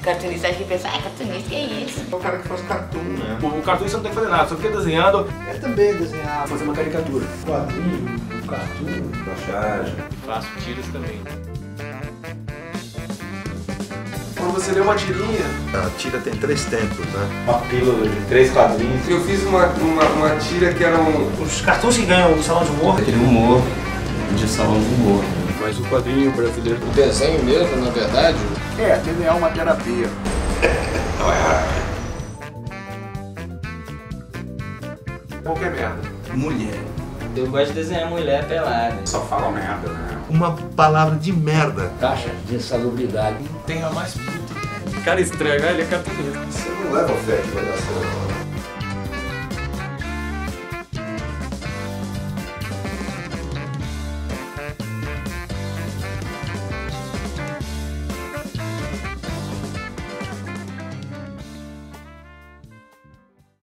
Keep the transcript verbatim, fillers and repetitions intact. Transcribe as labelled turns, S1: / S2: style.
S1: cartunista acha que pensa, ah, cartunista, que é isso?
S2: É o cara que faz cartoon, né?
S3: O cartoon você não tem que fazer nada, só fica desenhando.
S4: É também desenhar,
S3: Fazer uma caricatura.
S4: quadrinho, cartoon,
S2: Brochagem.
S5: Faço tiras também.
S2: Quando você lê uma tirinha,
S6: A tira tem três tempos, né?
S7: Uma pílula de três quadrinhos.
S2: eu fiz uma, uma, uma tira que era um...
S3: Os cartoons que ganham o salão de humor.
S8: Aquele humor de salão de humor.
S7: Mas o quadrinho brasileiro.
S9: O desenho mesmo, na verdade,
S4: é, desenhar uma terapia.
S2: qualquer merda.
S6: Mulher.
S8: Eu gosto de desenhar mulher pelada.
S2: Só fala merda, né?
S6: Uma palavra de merda.
S9: taxa de insalubridade.
S5: Tem a mais puta. Cara estranho, ele é cartunista.
S2: Você não leva fé que vai dar certo.